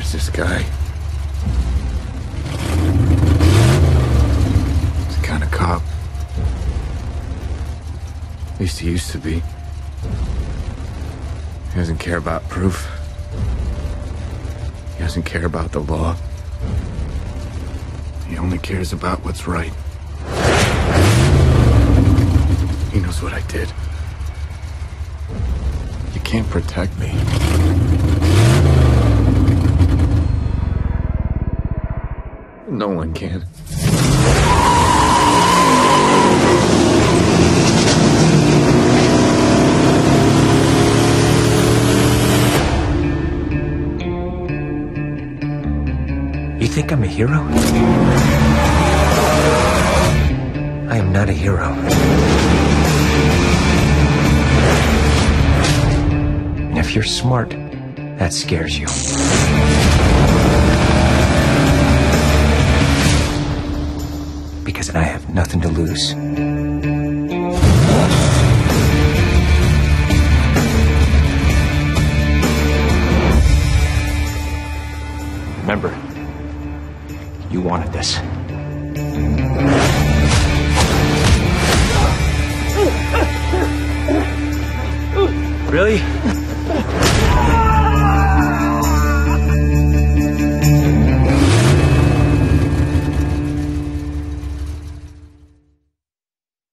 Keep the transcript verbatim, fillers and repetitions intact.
Who's this guy? He's the kind of cop. At least he used to be. He doesn't care about proof. He doesn't care about the law. He only cares about what's right. He knows what I did. You can't protect me. No one can. You think I'm a hero? I am not a hero. And if you're smart, that scares you. Because I have nothing to lose. Remember, you wanted this. Really?